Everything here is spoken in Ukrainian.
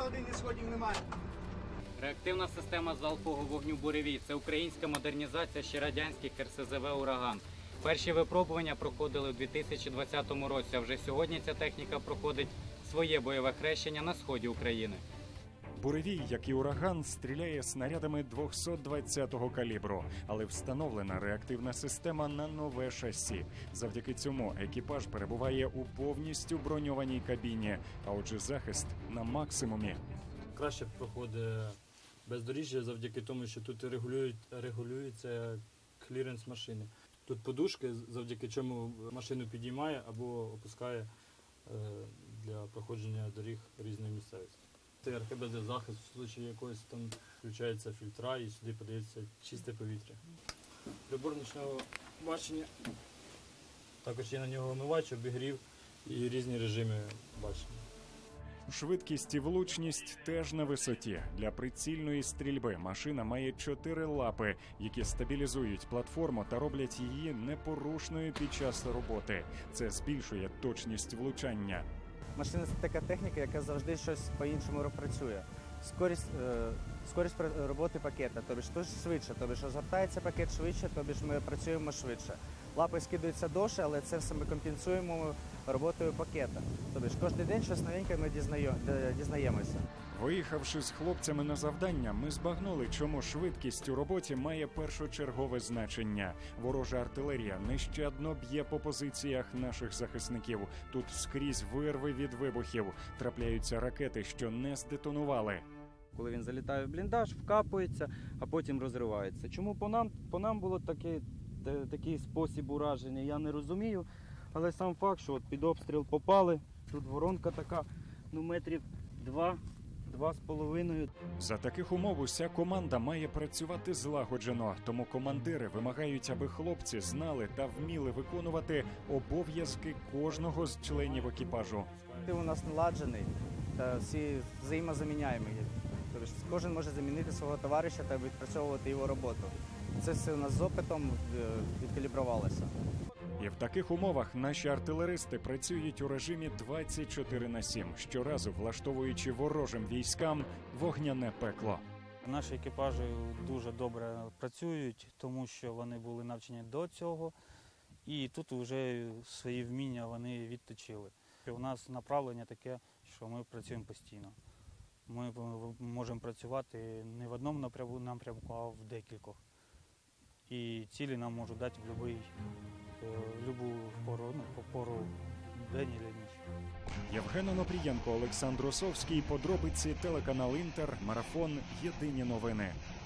годині сходів немає. Реактивна система залпового вогню «Буревій» – це українська модернізація ще радянських РСЗВ «Ураган». Перші випробування проходили у 2020 році, а вже сьогодні ця техніка проходить своє бойове хрещення на сході України. «Буревій», як і «Ураган», стріляє снарядами 220-го калібру, але встановлена реактивна система на нове шасі. Завдяки цьому екіпаж перебуває у повністю броньованій кабіні, а отже захист на максимумі. Краще проходить бездоріжжя завдяки тому, що тут регулюється кліренс машини. Тут подушки, завдяки чому машину підіймає або опускає для проходження доріг різної місцевості. Це РКБЗ захист, в случаї якогось там включаються фільтра і сюди подається чисте повітря. Прибор нічного бачення, також є на нього омивач, обігрів і різні режими бачення. Швидкість і влучність теж на висоті. Для прицільної стрільби машина має 4 лапи, які стабілізують платформу та роблять її непорушною під час роботи. Це збільшує точність влучання. Машина – це така техніка, яка завжди щось по-іншому працює. Скорість роботи пакета, тобто ж швидше, тобто розгортається пакет швидше, тобто ми працюємо швидше. Лапи скидаються довше, але це все ми компенсуємо роботою пакета. Тобто кожен день щось новеньке ми дізнаємося. Виїхавши з хлопцями на завдання, ми збагнули, чому швидкість у роботі має першочергове значення. Ворожа артилерія нещадно б'є по позиціях наших захисників. Тут скрізь вирви від вибухів. Трапляються ракети, що не здетонували. Коли він залітає в бліндаж, вкапується, а потім розривається. Чому по нам було такий спосіб ураження, я не розумію. Але сам факт, що під обстріл попали, тут воронка така, метрів 2-2,5. За таких умов уся команда має працювати злагоджено, тому командири вимагають, аби хлопці знали та вміли виконувати обов'язки кожного з членів екіпажу. Ти у нас наладжений, та всі взаємозаміняємо. Тобто кожен може замінити свого товариша та відпрацьовувати його роботу. Це все у нас з опитом відкалібрувалося. І в таких умовах наші артилеристи працюють у режимі 24/7, щоразу влаштовуючи ворожим військам вогняне пекло. Наші екіпажі дуже добре працюють, тому що вони були навчені до цього, і тут вже свої вміння вони відточили. У нас направлення таке, що ми працюємо постійно. Ми можемо працювати не в одному напрямку, а в декількох. І цілі нам можуть дати в будь-яку пору день або ніч. Євген Онопрієнко, Олександр Осовський, подробиці, телеканал Інтер, марафон «Єдині новини».